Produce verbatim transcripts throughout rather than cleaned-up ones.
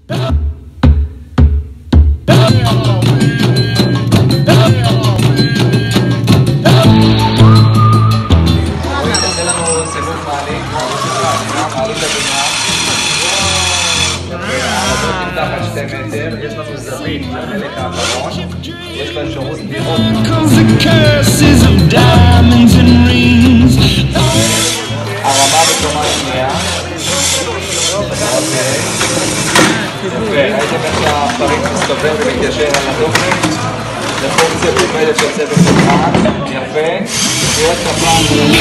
יש לנו זווית לחלק האחרון, יש לו אפשרות לראות הרמה בקומה שנייה. אוקיי, יפה, הייתם איך שהפריט מסתובב ומתיישר על הדופן, זה פונקציה בלמדת של צוות סדרן, יפה, תראו את הפעם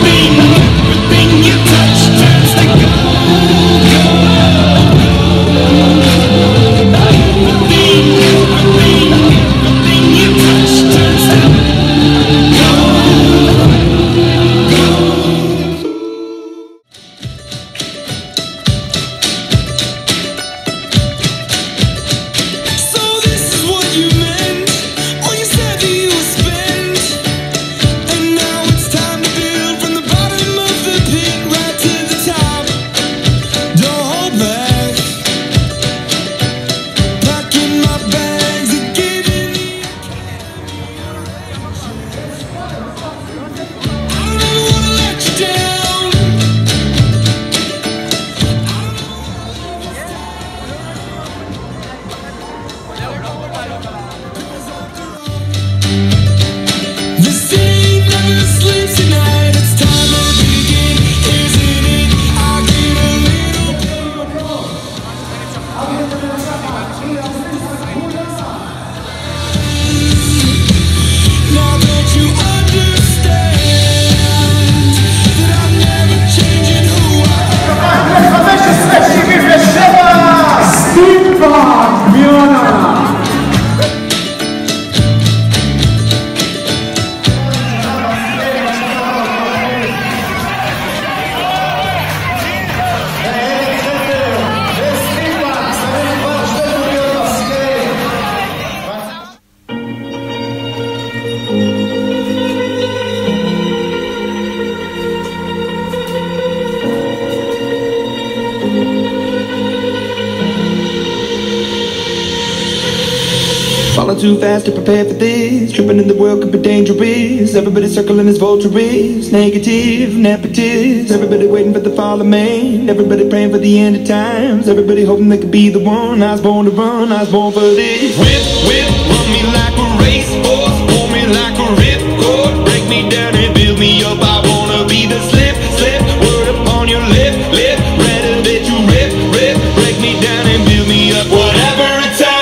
Falling too fast to prepare for this. Tripping in the world could be dangerous. Everybody circling as vultures. Negative, nepotist. Everybody waiting for the fall of man. Everybody praying for the end of times. Everybody hoping they could be the one. I was born to run, I was born for this. Whip, whip, run me like a racehorse. Pull me like a ripcord. Break me down and build me up. I wanna be the slip, slip. Word upon your lip, lip. Rather that you rip, rip. Break me down and build me up. Whatever it takes.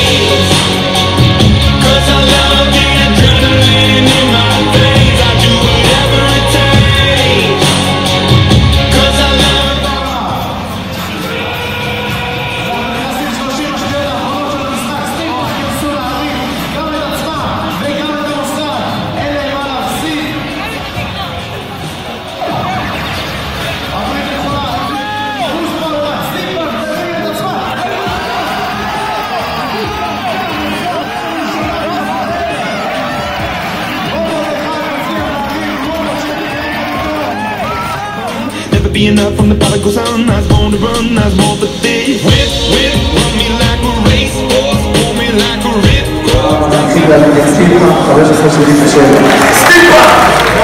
Be enough from the prodigal son. I was born to run, I was born for this. Whip, whip, run me like a racehorse, pull me like a ripcord.